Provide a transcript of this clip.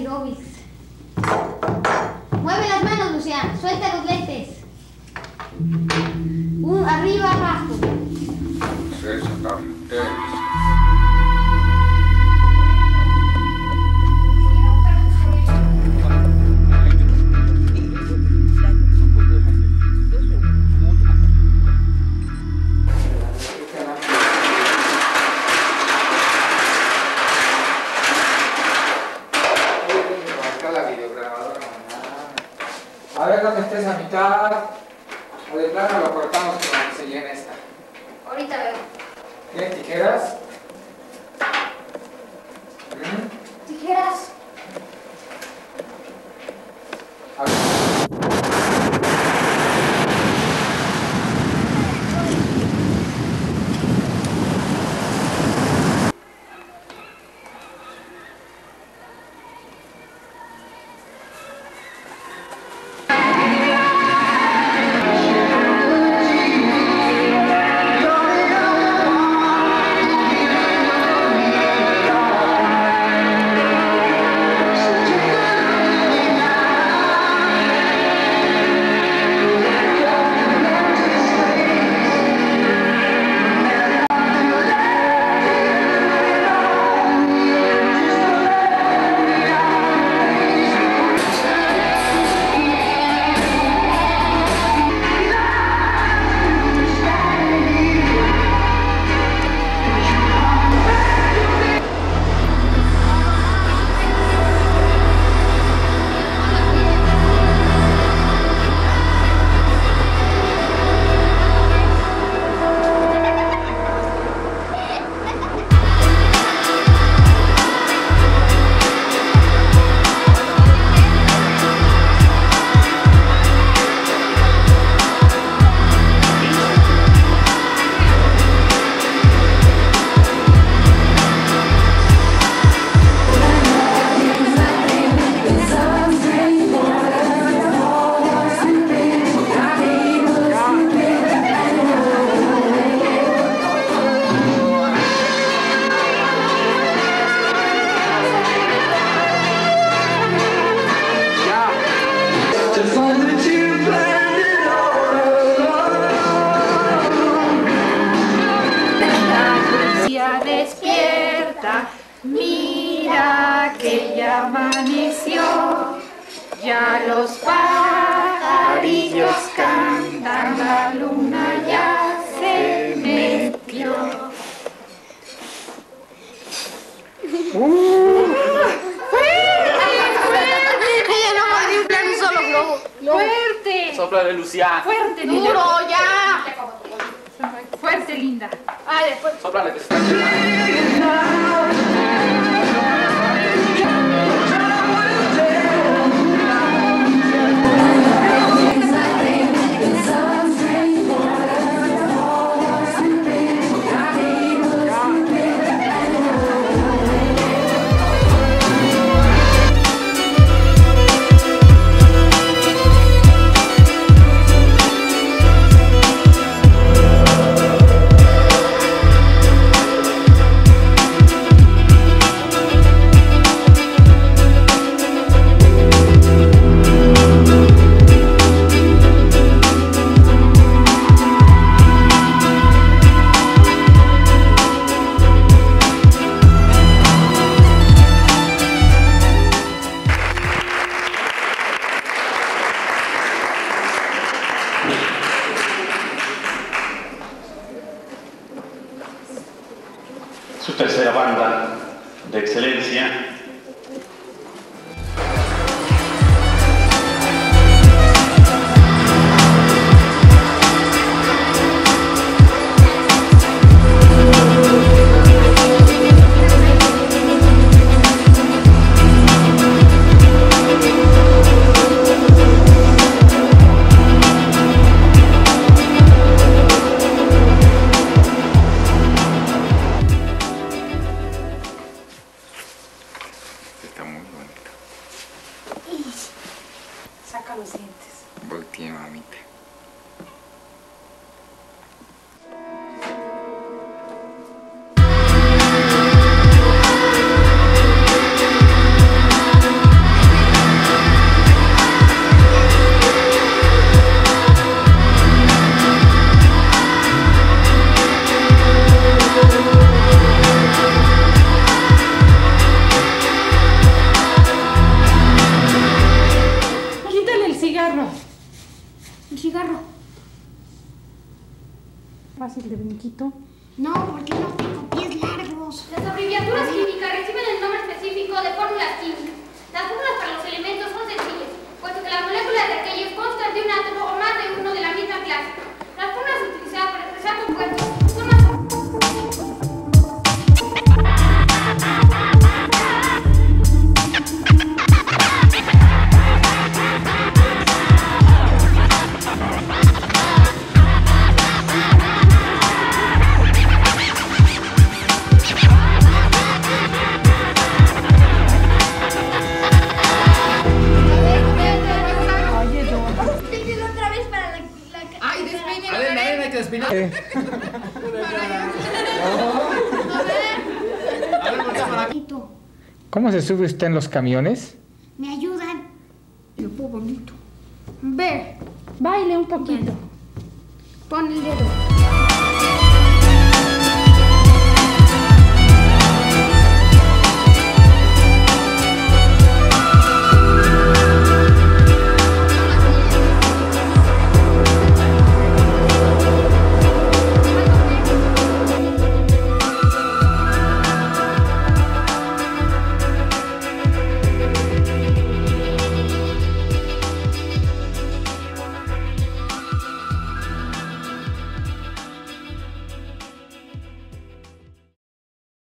aeróbics. Mueve las manos, Luciano. Suelta los lentes. Arriba, abajo. A ver, cuando estés a mitad, o de plano lo cortamos para que se llene esta. Ahorita veo. ¿Qué? ¿Tijeras? Tijeras. A ver. Despierta, mira que ya amaneció, ya los pajarillos cantan, la luna ya se metió. ¡Fuerte! Sóplale, Luciano. ¡Fuerte, niña! ¡Duro, ya! ¡Fuerte, linda! Ah, después. Sóplale, que se está quemando. Su tercera banda de excelencia. el de brinquito. No, porque no tengo pies largos. Las abreviaturas químicas reciben el nombre específico de fórmulas químicas. Las fórmulas para los elementos son sencillas, puesto que las moléculas de aquellos constan de un átomo o más de uno de la misma clase. Las fórmulas utilizadas para expresar compuestos son las... Otra vez para la Ay, despeine. Adela, hay que despinar. A ver, voltea para aquí. ¿Cómo se sube usted en los camiones? ¿Me ayudan? Lo pongo bonito. Ve, baile un poquito. Pon el dedo.